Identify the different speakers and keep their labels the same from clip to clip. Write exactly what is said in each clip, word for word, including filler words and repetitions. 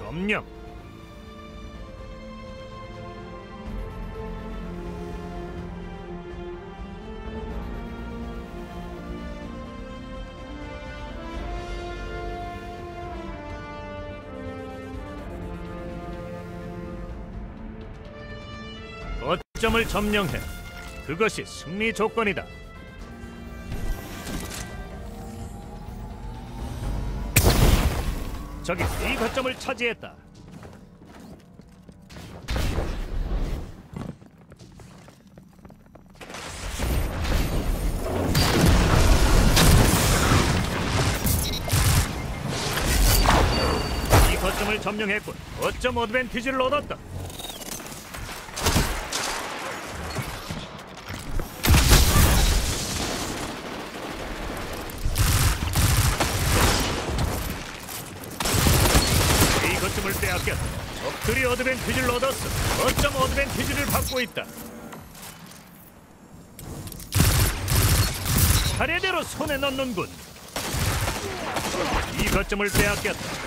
Speaker 1: 점령. 거점을 점령해. 그것이 승리 조건이다. 적이 이 거점을 차지했다. 이 거점을 점령했군. 거점 어드밴티지를 얻었다. 거점을 빼앗겼다. 적들이 어드밴티지를 얻었어. 거점 어드밴티지를 받고 있다. 차례대로 손에 넣는군. 이 거점을 빼앗겼다.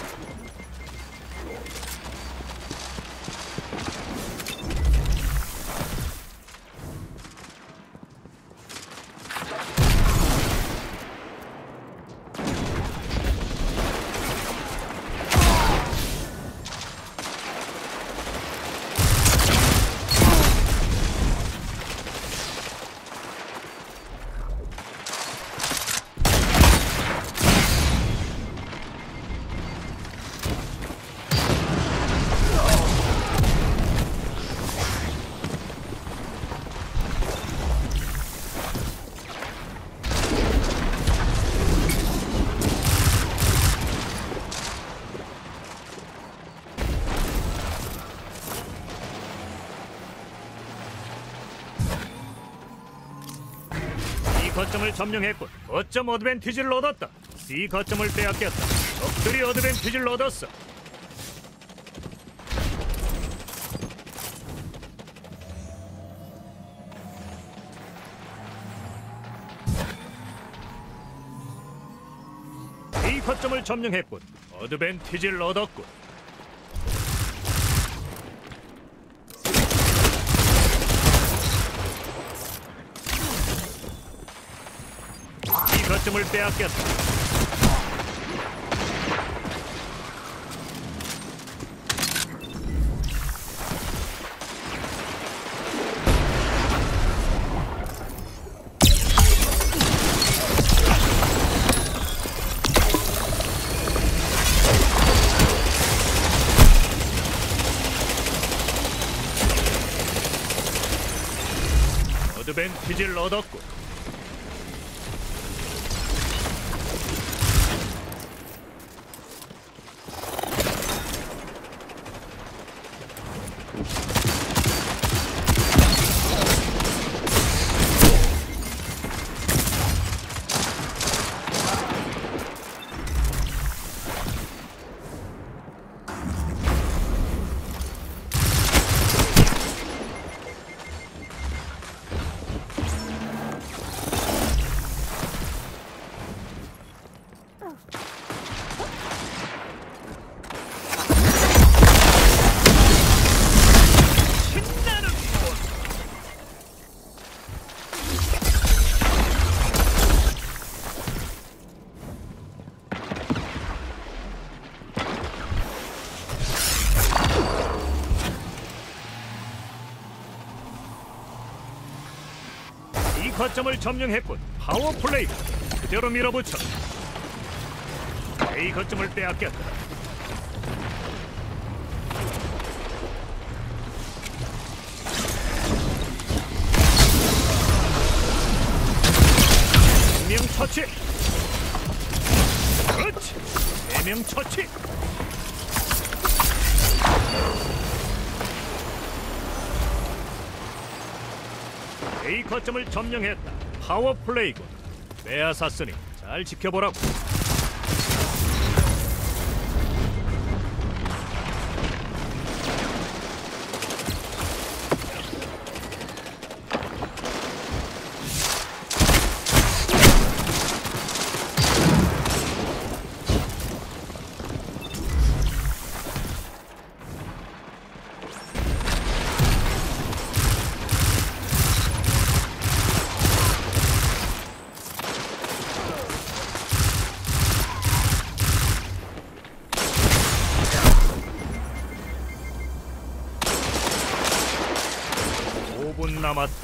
Speaker 1: 거점을 점령했군. 거점 어드밴티지를 얻었다. C 거점을 빼앗겼다. 적들이 어드밴티지를 얻었어. A 거점을 점령했군. 어드밴티지를 얻었군. 이 거점을 빼앗겼다. 어드밴티지를 얻었군. 이 거점을 점령했군. 파워플레이. 그대로 밀어붙여. A 거점을 빼앗겼다. 한 명 처치. 그렇지. 세 명 처치. A 거점을 점령했다. 파워플레이군. 빼앗았으니 잘 지켜보라고. 명 남았다.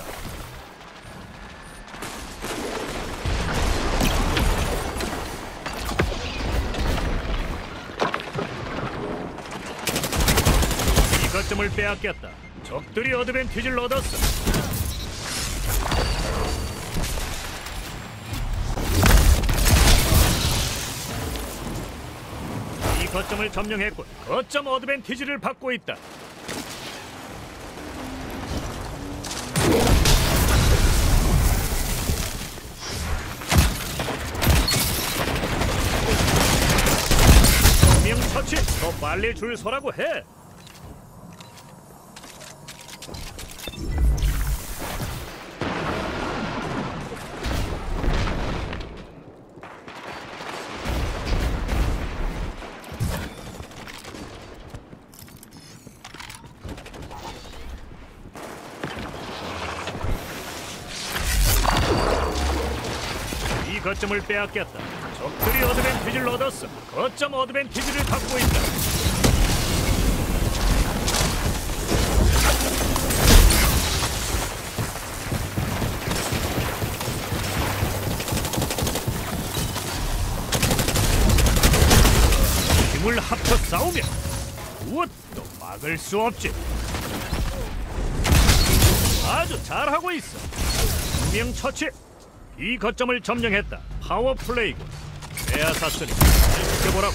Speaker 1: 이 거점을 빼앗겼다. 적들이 어드밴티지를 얻었어. 이 거점을 점령했군. 거점 어드밴티지를 받고 있다. 명 처치! 더 빨리 줄 서라고 해! 이 거점을 빼앗겼다. 적들이 어드밴티지를 얻었어. 거점 어드밴티지를 갖고 있다. 힘을 합쳐 싸우면 무엇도 막을 수 없지. 아주 잘하고 있어. 분명 처치. 이 거점을 점령했다. 파워 플레이군. 에아사스니 잘 지켜보라고.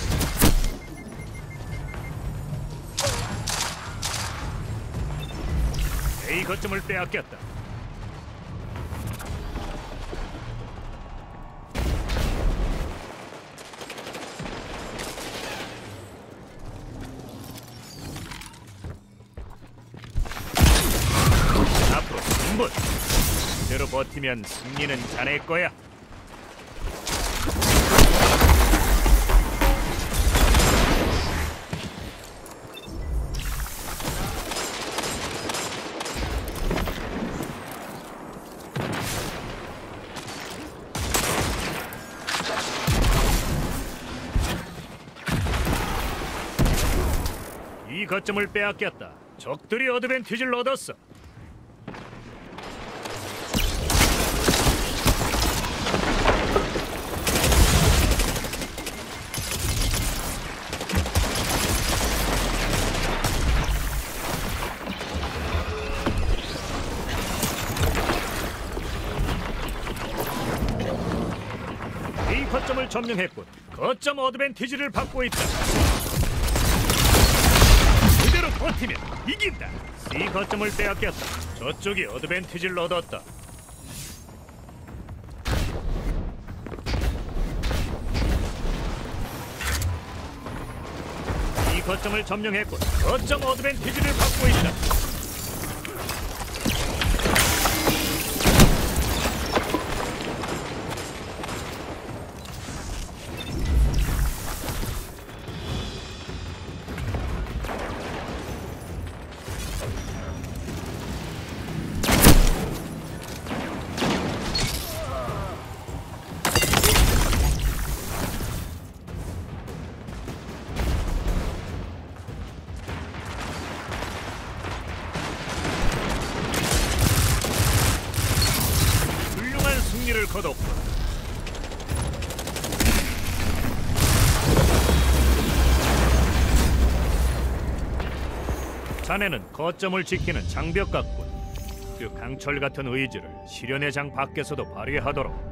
Speaker 1: A 거점을 빼앗겼다. 앞으로 삼 분. 그대로 버티면 승리는 자네 거야. 이 거점을 빼앗겼다. 적들이 어드밴티지를 얻었어. 이 거점을 점령했군. 거점 어드밴티지를 받고 있다. 그대로 버티면 이긴다. C 거점을 빼앗겼다. 저쪽이 어드밴티지를 얻었다. 이 거점을 점령했군. 거점 어드밴티지를 받고 있다. 승리를 거뒀군. 자네는 거점을 지키는 장벽 같군. 그 강철 같은 의지를 시련의 장 밖에서도 발휘하도록.